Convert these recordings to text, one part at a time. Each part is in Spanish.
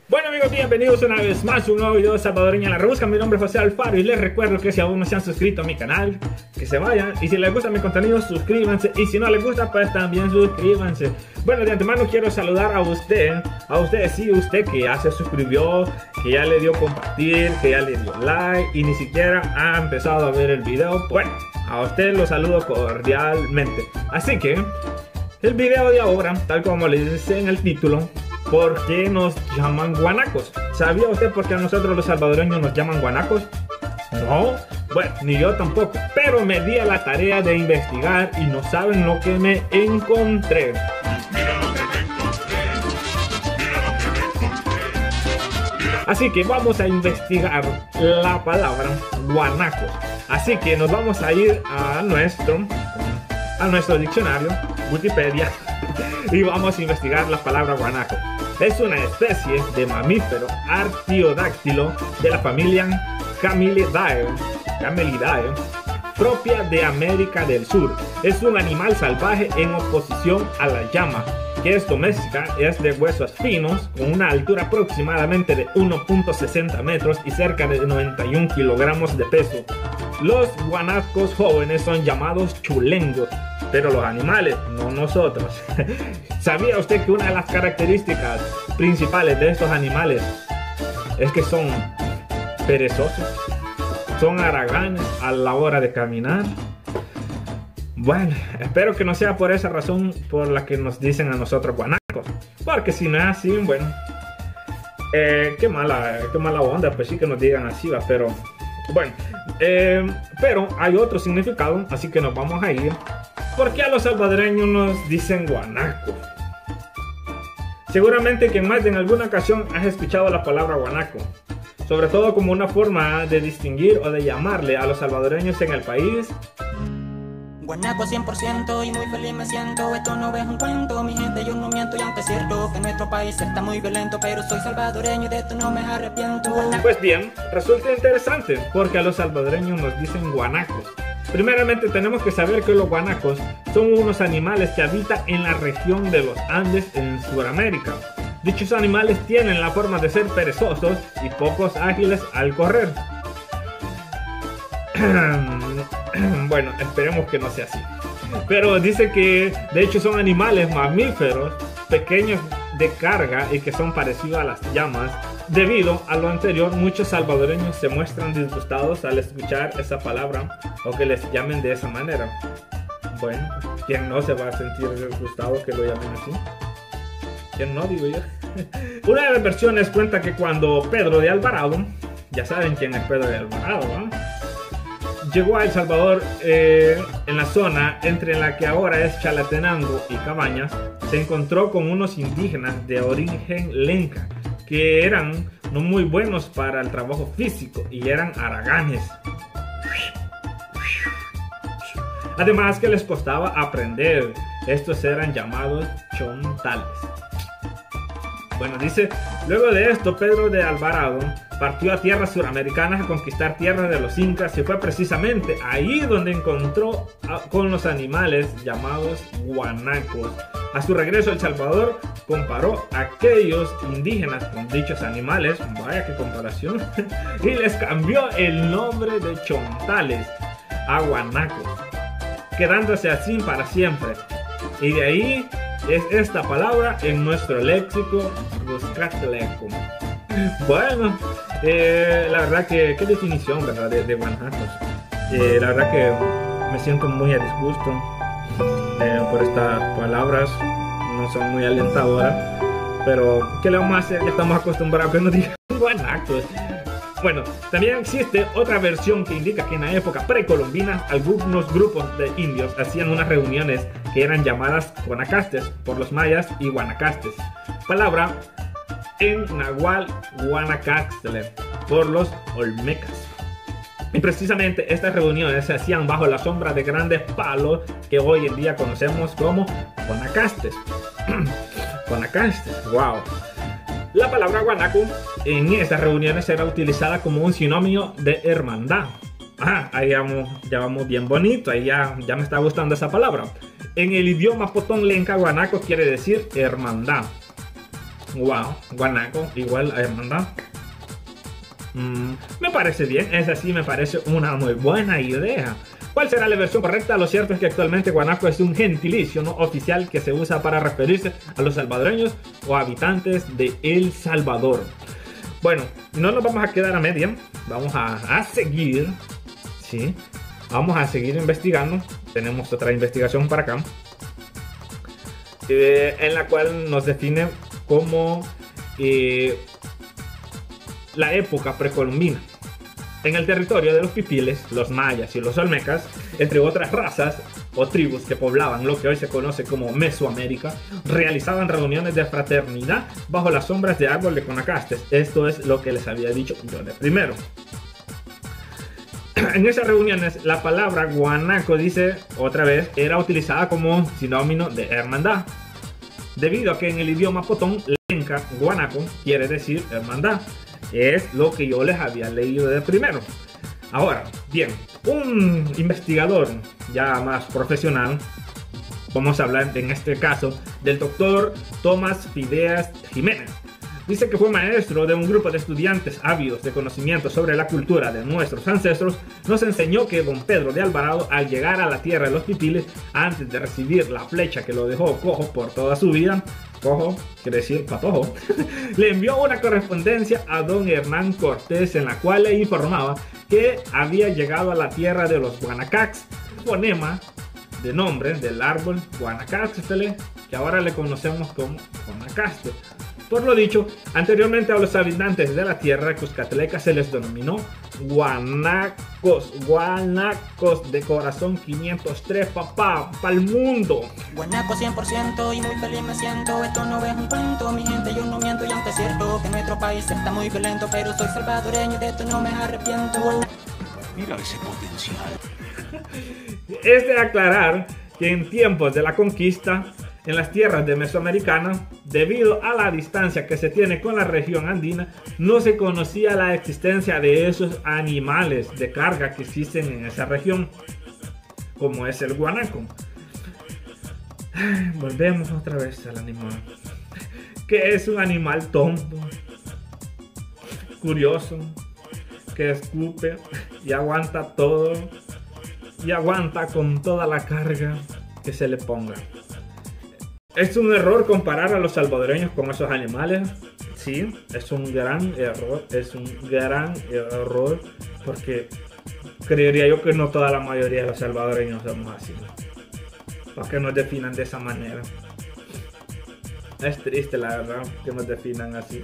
Bueno amigos, bienvenidos una vez más a un nuevo video de Salvadoreño en la Rebusca. Mi nombre es José Alfaro y les recuerdo que si aún no se han suscrito a mi canal, que se vayan. Y si les gusta mi contenido, suscríbanse. Y si no les gusta, pues también suscríbanse. Bueno, de antemano quiero saludar a usted, sí, usted que ya se suscribió, que ya le dio compartir, que ya le dio like y ni siquiera ha empezado a ver el video. Bueno, a usted lo saludo cordialmente. Así que el video de ahora, tal como les dice en el título, ¿por qué nos llaman guanacos? ¿Sabía usted por qué a nosotros los salvadoreños nos llaman guanacos? No, bueno, ni yo tampoco, pero me di a la tarea de investigar y no saben lo que me encontré. Así que vamos a investigar la palabra guanaco. Así que nos vamos a ir a nuestro diccionario, Wikipedia, y vamos a investigar la palabra guanaco. Es una especie de mamífero artiodáctilo de la familia Camelidae, propia de América del Sur. Es un animal salvaje en oposición a la llama, que es doméstica, es de huesos finos, con una altura aproximadamente de 1.60 metros y cerca de 91 kilogramos de peso. Los guanacos jóvenes son llamados chulengos, pero los animales, no nosotros. ¿Sabía usted que una de las características principales de estos animales es que son perezosos? Son haraganes a la hora de caminar. Bueno, espero que no sea por esa razón por la que nos dicen a nosotros guanacos, porque si no es así, bueno, qué mala onda, pues sí que nos digan así, va, pero bueno, pero hay otro significado, así que nos vamos a ir. ¿Por qué a los salvadoreños nos dicen guanacos? Seguramente que en más de alguna ocasión has escuchado la palabra guanaco, sobre todo como una forma de distinguir o de llamarle a los salvadoreños en el país. Guanaco 100% y muy feliz me siento, esto no es un cuento, mi gente, yo no miento, y aunque es cierto que nuestro país está muy violento, pero soy salvadoreño y de esto no me arrepiento. Pues bien, resulta interesante porque a los salvadoreños nos dicen guanacos. Primeramente tenemos que saber que los guanacos son unos animales que habitan en la región de los Andes en Sudamérica. Dichos animales tienen la forma de ser perezosos y pocos ágiles al correr. Bueno, esperemos que no sea así. Pero dice que de hecho son animales mamíferos pequeños de carga y que son parecidos a las llamas. Debido a lo anterior, muchos salvadoreños se muestran disgustados al escuchar esa palabra o que les llamen de esa manera. Bueno, ¿quién no se va a sentir disgustado que lo llamen así? ¿Quién no, digo yo? Una de las versiones cuenta que cuando Pedro de Alvarado, ya saben quién es Pedro de Alvarado, ¿no?, llegó a El Salvador, en la zona entre la que ahora es Chalatenango y Cabañas, se encontró con unos indígenas de origen lenca que eran no muy buenos para el trabajo físico y eran haraganes. Además que les costaba aprender. Estos eran llamados chontales. Bueno, dice, luego de esto Pedro de Alvarado partió a tierras suramericanas a conquistar tierras de los incas y fue precisamente ahí donde encontró con los animales llamados guanacos. A su regreso a El Salvador comparó a aquellos indígenas con dichos animales, vaya qué comparación, y les cambió el nombre de chontales a guanacos, quedándose así para siempre. Y de ahí es esta palabra en nuestro léxico Ruscatleco. Bueno, la verdad que qué definición, ¿verdad?, de guanacos. La verdad que me siento muy a disgusto por estas palabras, no son muy alentadoras, pero ¿qué le vamos a hacer? Ya estamos acostumbrados a que nos digan guanacos. Bueno, también existe otra versión que indica que en la época precolombina algunos grupos de indios hacían unas reuniones que eran llamadas guanacastes por los mayas y guanacastes, palabra en nahual guanacaxtle por los olmecas. Y precisamente estas reuniones se hacían bajo la sombra de grandes palos que hoy en día conocemos como guanacastes. Guanacastes, wow. La palabra guanaco en estas reuniones era utilizada como un sinónimo de hermandad. Ahí ya vamos bien bonito, ahí ya me está gustando esa palabra. En el idioma potón lenca, guanaco quiere decir hermandad. Wow, guanaco igual a hermandad. Me parece bien, es así, me parece una muy buena idea. ¿Cuál será la versión correcta? Lo cierto es que actualmente guanaco es un gentilicio no oficial que se usa para referirse a los salvadoreños o habitantes de El Salvador. Bueno, no nos vamos a quedar a media, vamos a seguir, ¿sí? Vamos a seguir investigando. Tenemos otra investigación para acá, en la cual nos define como la época precolombina. En el territorio de los pipiles, los mayas y los olmecas, entre otras razas o tribus que poblaban lo que hoy se conoce como Mesoamérica, realizaban reuniones de fraternidad bajo las sombras de árbol de conacastes. Esto es lo que les había dicho yo de primero. En esas reuniones, la palabra guanaco, dice otra vez, era utilizada como sinónimo de hermandad, debido a que en el idioma potón, lenca, guanaco quiere decir hermandad. Es lo que yo les había leído de primero. Ahora, bien, un investigador ya más profesional, vamos a hablar en este caso del doctor Tomás Fideas Jiménez. Dice que fue maestro de un grupo de estudiantes ávidos de conocimiento sobre la cultura de nuestros ancestros. Nos enseñó que don Pedro de Alvarado, al llegar a la tierra de los pipiles, antes de recibir la flecha que lo dejó cojo por toda su vida, cojo quiere decir patojo, le envió una correspondencia a don Hernán Cortés en la cual le informaba que había llegado a la tierra de los Guanacax, fonema de nombre del árbol Guanacaxtle, que ahora le conocemos como Guanacaste. Por lo dicho, anteriormente a los habitantes de la tierra cuscatleca se les denominó guanacos, guanacos de corazón 503, papá, pa'l mundo. Guanaco 100% y muy feliz me siento, esto no es un cuento, mi gente yo no miento y aunque es cierto que nuestro país está muy violento, pero soy salvadoreño y de esto no me arrepiento. Mira ese potencial. Es de aclarar que en tiempos de la conquista, en las tierras de Mesoamericana, debido a la distancia que se tiene con la región andina, no se conocía la existencia de esos animales de carga que existen en esa región, como es el guanaco. Volvemos otra vez al animal, que es un animal tonto, curioso, que escupe y aguanta todo, y aguanta con toda la carga que se le ponga. Es un error comparar a los salvadoreños con esos animales. Sí, es un gran error. Es un gran error. Porque creería yo que no toda la mayoría de los salvadoreños somos así. Para que nos definan de esa manera. Es triste, la verdad, que nos definan así.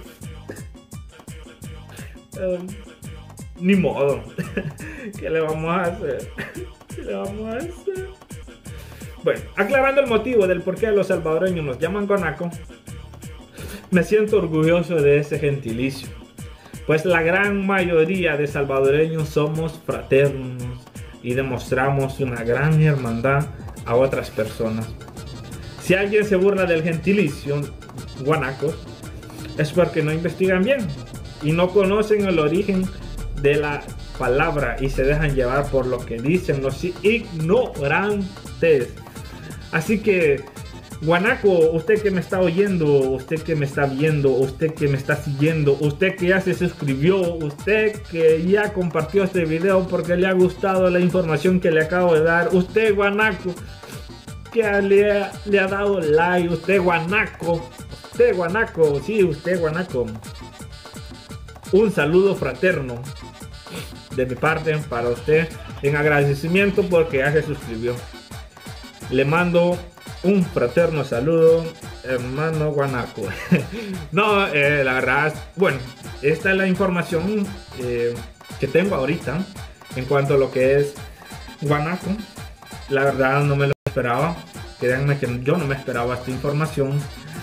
Ni modo. ¿Qué le vamos a hacer? ¿Qué le vamos a hacer? Bueno, aclarando el motivo del por qué los salvadoreños nos llaman guanaco, me siento orgulloso de ese gentilicio, pues la gran mayoría de salvadoreños somos fraternos y demostramos una gran hermandad a otras personas. Si alguien se burla del gentilicio guanaco, es porque no investigan bien y no conocen el origen de la palabra y se dejan llevar por lo que dicen los ignorantes. Así que, guanaco, usted que me está oyendo, usted que me está viendo, usted que me está siguiendo, usted que ya se suscribió, usted que ya compartió este video porque le ha gustado la información que le acabo de dar, usted guanaco que le ha dado like, usted guanaco, sí, usted guanaco. Un saludo fraterno de mi parte para usted en agradecimiento porque ya se suscribió. Le mando un fraterno saludo, hermano guanaco. No, la verdad, bueno, esta es la información que tengo ahorita en cuanto a lo que es guanaco. La verdad no me lo esperaba. Créanme que yo no me esperaba esta información.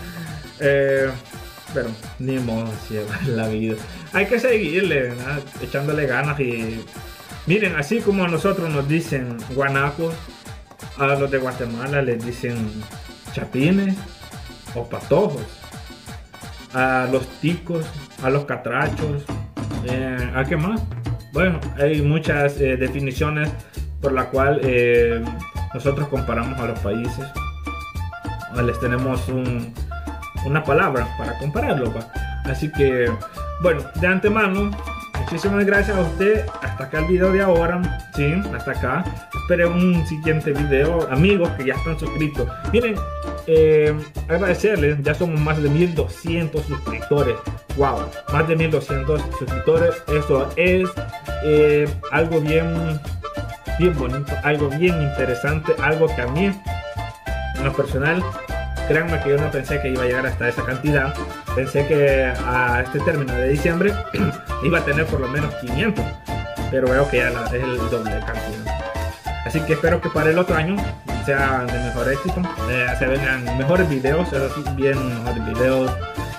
Pero ni modo, así es la vida. Hay que seguirle, ¿verdad? Echándole ganas. Y miren, así como a nosotros nos dicen guanacos, a los de Guatemala les dicen chapines o patojos, a los ticos, a los catrachos, ¿a qué más? Bueno, hay muchas definiciones por la cual nosotros comparamos a los países. Les tenemos una palabra para compararlo, ¿va? Así que, bueno, de antemano, muchísimas gracias a usted. Hasta acá el video de ahora. Sí, hasta acá. Espere un siguiente video. Amigos que ya están suscritos. Miren, agradecerles. Ya somos más de 1200 suscriptores. Wow, más de 1200 suscriptores. Eso es algo bien bonito, algo bien interesante. Algo que a mí, en lo personal, créanme que yo no pensé que iba a llegar hasta esa cantidad. Pensé que a este término de diciembre iba a tener por lo menos 500, pero veo que ya es el doble de cantidad. Así que espero que para el otro año sea de mejor éxito, se vengan mejores videos, mejores videos,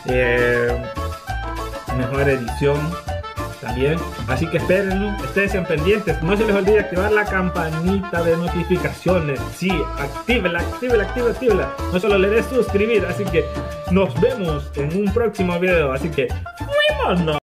mejor edición también. Así que espérenlo, estén pendientes. No se les olvide activar la campanita de notificaciones. Sí, actívenla. No solo le des suscribir. Así que nos vemos en un próximo video. Así que ¡fuímonos!